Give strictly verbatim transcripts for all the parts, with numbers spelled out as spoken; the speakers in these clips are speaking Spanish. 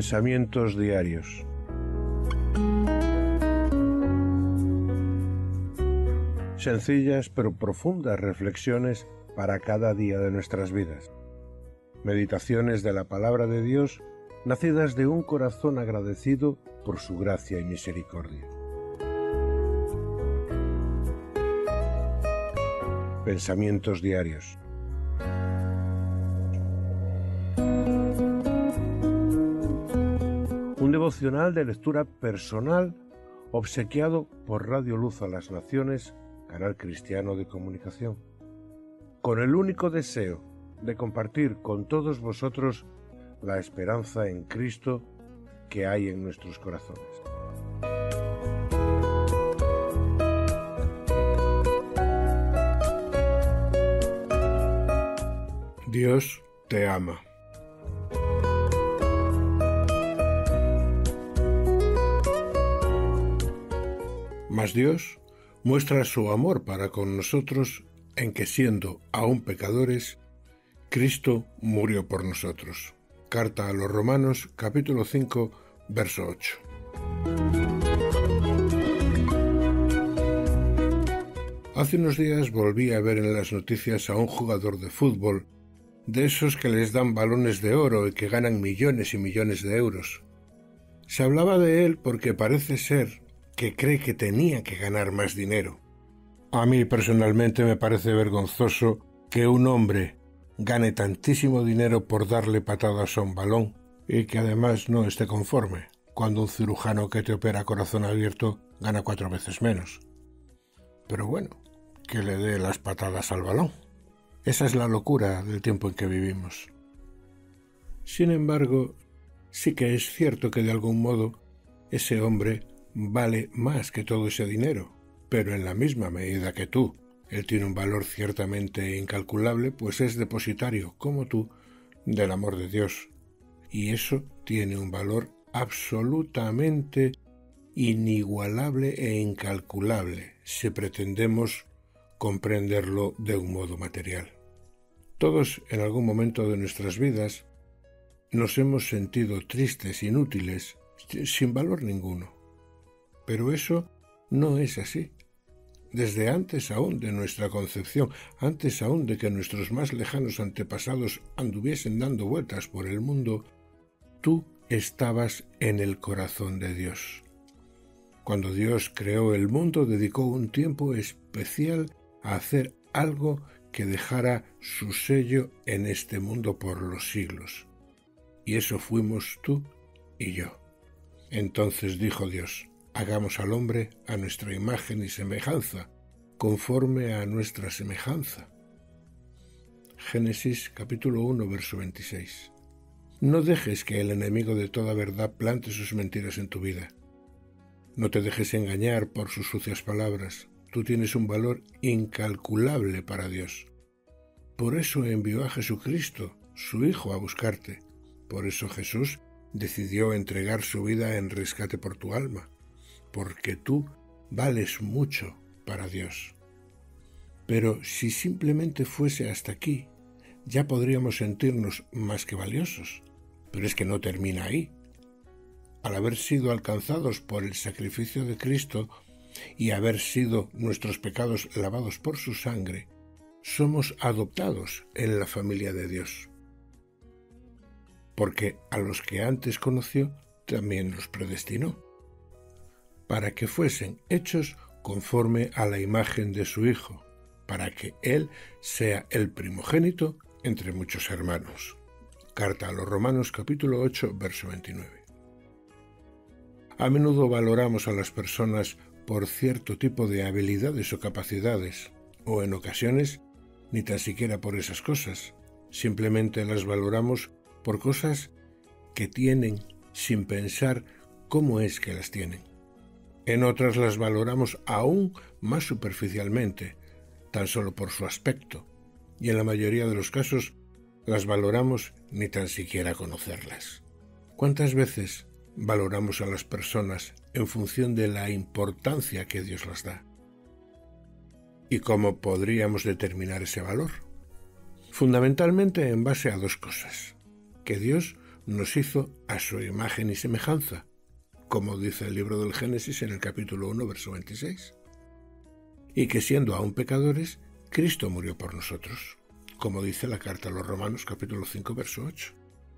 Pensamientos diarios. Sencillas pero profundas reflexiones para cada día de nuestras vidas. Meditaciones de la palabra de Dios, nacidas de un corazón agradecido por su gracia y misericordia. Pensamientos diarios. Un devocional de lectura personal obsequiado por Radio Luz a las Naciones, canal cristiano de comunicación, con el único deseo de compartir con todos vosotros la esperanza en Cristo que hay en nuestros corazones. Dios te ama. Mas Dios muestra su amor para con nosotros en que, siendo aún pecadores, Cristo murió por nosotros. Carta a los Romanos, capítulo cinco, verso ocho. Hace unos días volví a ver en las noticias a un jugador de fútbol, de esos que les dan balones de oro y que ganan millones y millones de euros. Se hablaba de él porque parece ser que cree que tenía que ganar más dinero. A mí personalmente me parece vergonzoso que un hombre gane tantísimo dinero por darle patadas a un balón y que además no esté conforme, cuando un cirujano que te opera a corazón abierto gana cuatro veces menos. Pero bueno, que le dé las patadas al balón. Esa es la locura del tiempo en que vivimos. Sin embargo, sí que es cierto que de algún modo ese hombre vale más que todo ese dinero, pero en la misma medida que tú. Él tiene un valor ciertamente incalculable, pues es depositario, como tú, del amor de Dios. Y eso tiene un valor absolutamente inigualable e incalculable, si pretendemos comprenderlo de un modo material. Todos, en algún momento de nuestras vidas, nos hemos sentido tristes, inútiles, sin valor ninguno. Pero eso no es así. Desde antes aún de nuestra concepción, antes aún de que nuestros más lejanos antepasados anduviesen dando vueltas por el mundo, tú estabas en el corazón de Dios. Cuando Dios creó el mundo, dedicó un tiempo especial a hacer algo que dejara su sello en este mundo por los siglos. Y eso fuimos tú y yo. Entonces dijo Dios: hagamos al hombre a nuestra imagen y semejanza, conforme a nuestra semejanza. Génesis capítulo uno, verso veintiséis. No dejes que el enemigo de toda verdad plante sus mentiras en tu vida. No te dejes engañar por sus sucias palabras. Tú tienes un valor incalculable para Dios. Por eso envió a Jesucristo, su Hijo, a buscarte. Por eso Jesús decidió entregar su vida en rescate por tu alma. Porque tú vales mucho para Dios. Pero si simplemente fuese hasta aquí, ya podríamos sentirnos más que valiosos. Pero es que no termina ahí. Al haber sido alcanzados por el sacrificio de Cristo y haber sido nuestros pecados lavados por su sangre, somos adoptados en la familia de Dios. Porque a los que antes conoció, también los predestinó, para que fuesen hechos conforme a la imagen de su Hijo, para que Él sea el primogénito entre muchos hermanos. Carta a los Romanos capítulo ocho, verso veintinueve. A menudo valoramos a las personas por cierto tipo de habilidades o capacidades, o en ocasiones ni tan siquiera por esas cosas. Simplemente las valoramos por cosas que tienen sin pensar cómo es que las tienen. En otras las valoramos aún más superficialmente, tan solo por su aspecto, y en la mayoría de los casos las valoramos ni tan siquiera conocerlas. ¿Cuántas veces valoramos a las personas en función de la importancia que Dios las da? ¿Y cómo podríamos determinar ese valor? Fundamentalmente en base a dos cosas: que Dios nos hizo a su imagen y semejanza, como dice el libro del Génesis en el capítulo uno, verso veintiséis. Y que siendo aún pecadores, Cristo murió por nosotros, como dice la carta a los Romanos, capítulo cinco, verso ocho.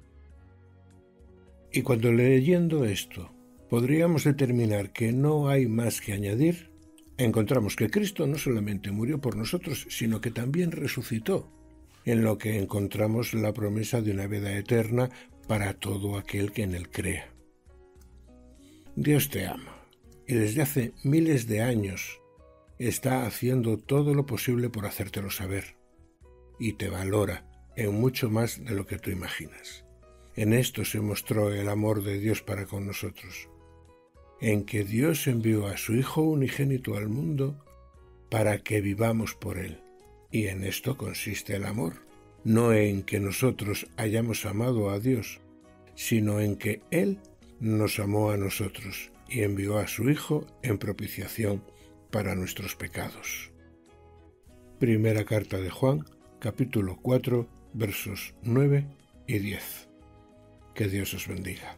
Y cuando leyendo esto podríamos determinar que no hay más que añadir, encontramos que Cristo no solamente murió por nosotros, sino que también resucitó, en lo que encontramos la promesa de una vida eterna para todo aquel que en él crea. Dios te ama, y desde hace miles de años está haciendo todo lo posible por hacértelo saber, y te valora en mucho más de lo que tú imaginas. En esto se mostró el amor de Dios para con nosotros, en que Dios envió a su Hijo unigénito al mundo para que vivamos por él. Y en esto consiste el amor, no en que nosotros hayamos amado a Dios, sino en que Él nos amó a nosotros y envió a su Hijo en propiciación para nuestros pecados. Primera carta de Juan, capítulo cuatro, versos nueve y diez. Que Dios os bendiga.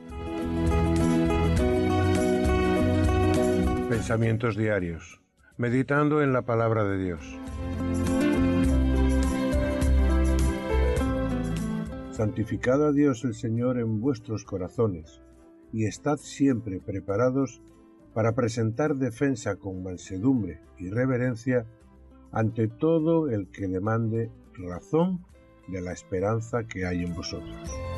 Pensamientos diarios. Meditando en la palabra de Dios. Santificad a Dios el Señor en vuestros corazones, y estad siempre preparados para presentar defensa con mansedumbre y reverencia ante todo el que demande razón de la esperanza que hay en vosotros.